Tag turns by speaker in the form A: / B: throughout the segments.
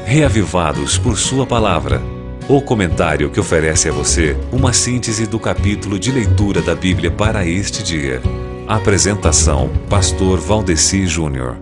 A: Reavivados por Sua Palavra. O comentário que oferece a você uma síntese do capítulo de leitura da Bíblia para este dia. Apresentação: Pastor Valdeci Júnior.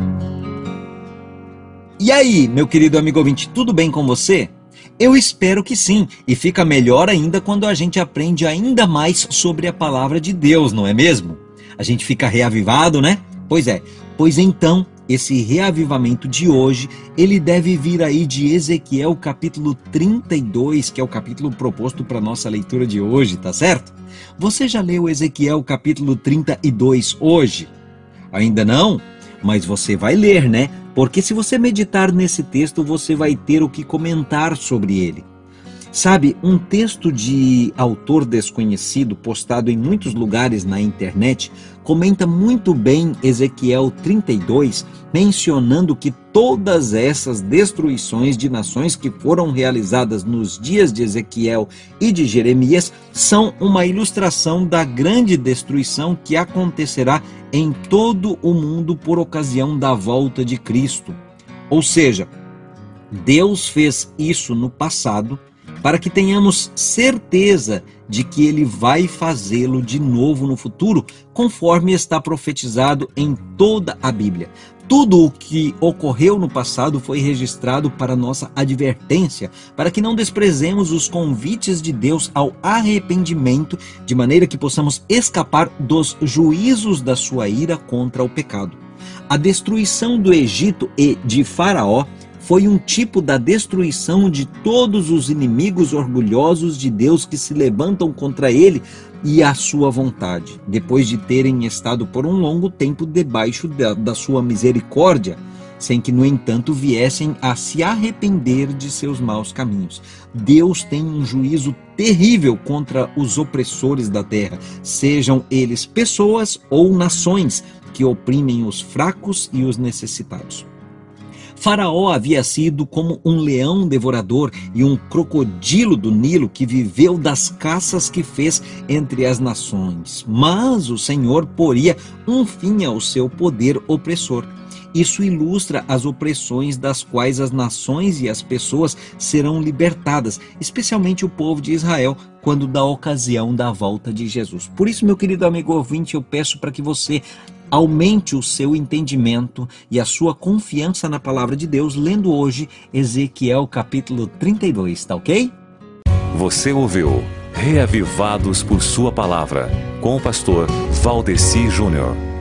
B: E aí, meu querido amigo ouvinte, tudo bem com você? Eu espero que sim, e fica melhor ainda quando a gente aprende ainda mais sobre a palavra de Deus, não é mesmo? A gente fica reavivado, né? Pois então, esse reavivamento de hoje, ele deve vir aí de Ezequiel capítulo 32, que é o capítulo proposto para nossa leitura de hoje, tá certo? Você já leu Ezequiel capítulo 32 hoje? Ainda não? Mas você vai ler, né? Porque se você meditar nesse texto, você vai ter o que comentar sobre ele. Sabe, um texto de autor desconhecido, postado em muitos lugares na internet, comenta muito bem Ezequiel 32, mencionando que todas essas destruições de nações que foram realizadas nos dias de Ezequiel e de Jeremias são uma ilustração da grande destruição que acontecerá em todo o mundo por ocasião da volta de Cristo. Ou seja, Deus fez isso no passado para que tenhamos certeza de que Ele vai fazê-lo de novo no futuro, conforme está profetizado em toda a Bíblia. Tudo o que ocorreu no passado foi registrado para nossa advertência, para que não desprezemos os convites de Deus ao arrependimento, de maneira que possamos escapar dos juízos da sua ira contra o pecado. A destruição do Egito e de Faraó foi um tipo da destruição de todos os inimigos orgulhosos de Deus que se levantam contra ele e a sua vontade, depois de terem estado por um longo tempo debaixo da sua misericórdia, sem que, no entanto, viessem a se arrepender de seus maus caminhos. Deus tem um juízo terrível contra os opressores da terra, sejam eles pessoas ou nações que oprimem os fracos e os necessitados. Faraó havia sido como um leão devorador e um crocodilo do Nilo que viveu das caças que fez entre as nações. Mas o Senhor poria um fim ao seu poder opressor. Isso ilustra as opressões das quais as nações e as pessoas serão libertadas, especialmente o povo de Israel, quando da ocasião da volta de Jesus. Por isso, meu querido amigo ouvinte, eu peço para que você aumente o seu entendimento e a sua confiança na palavra de Deus, lendo hoje Ezequiel capítulo 32, tá ok?
A: Você ouviu Reavivados por Sua Palavra, com o pastor Valdeci Júnior.